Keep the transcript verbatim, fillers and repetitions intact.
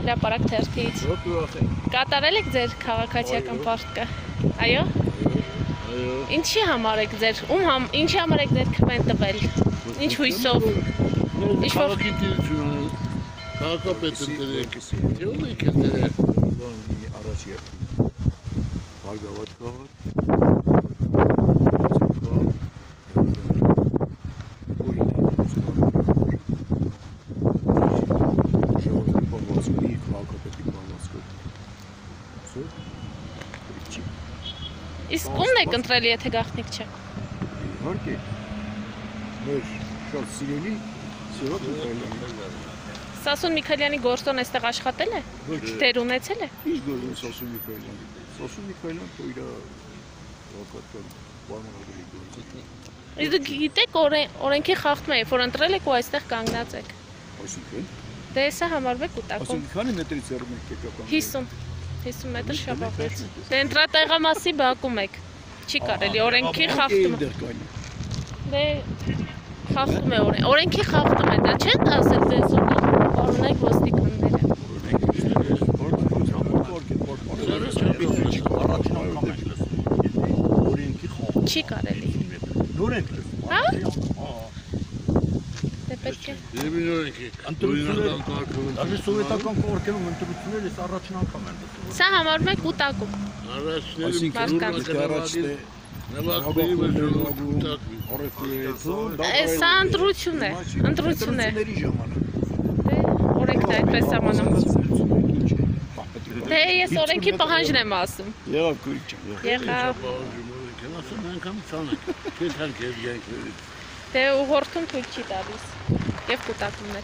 հրապարակ թերթից։ Կատարել եք ձեր քաղաքացիական պարտքը։ Այո։ Ինչի համար եք ձեր, ում համ, ինչի համար եք ձեր քվեն տվել։ Ինչ հույսով։ Ինչ որ քաղաքապետը դրեք, թե ում եք դրեք։ Առաջ երկու։ Բարգավաճ քաղաք։ Իսկ ումն եք ընտրել, եթե գաղտնիք չէ։ Իհարկե։ Մեր շատ սիրելի Սիրոտ Միքայելյանը։ Սասուն Միքայելյանի գործոն այստեղ աշխատել է։ Դեր ունեցել է։ Ինչ գործոն Սասուն Միքայելյանի։ Սասուն Միքայելյանը તો իր քաղաքական պայմանագրի գործը։ Իսկ գիտեք օրենքի խախտում է, որ ընտրել եք ու այստեղ կանգնած եք։ Այսինքն։ Դե սա համարվում է կուտակում։ Այսինքն քանի մետրից հեռու եք եկական։ հիսուն հիսուն մետր շաբաթից։ Դե ընտրատեղամասի բակում եք։ Չի կարելի օրենքի խախտում։ Դե խախտում է օրեն։ Օրենքի խախտում է, դա չեն ասել դες օրենք ոստիկանները։ Չի կարելի։ Նորենք։ Հա? Դե պետք է։ Եմին օրենքի։ Դաժե սովետական կարգերում ընտրությունները այս առաջին անգամ են դասում։ Սա համարվում է կուտակում։ Սա ընտրություն է, ընտրություն է։ Դե օրենքն այդպես սահմանում։ Դե ես օրենքի պահանջն եմ ասում։ Եղավ քույր։ Եղավ։ Դե ուղղորդում թույլ չի տալիս։ Եվ կուտակումն է։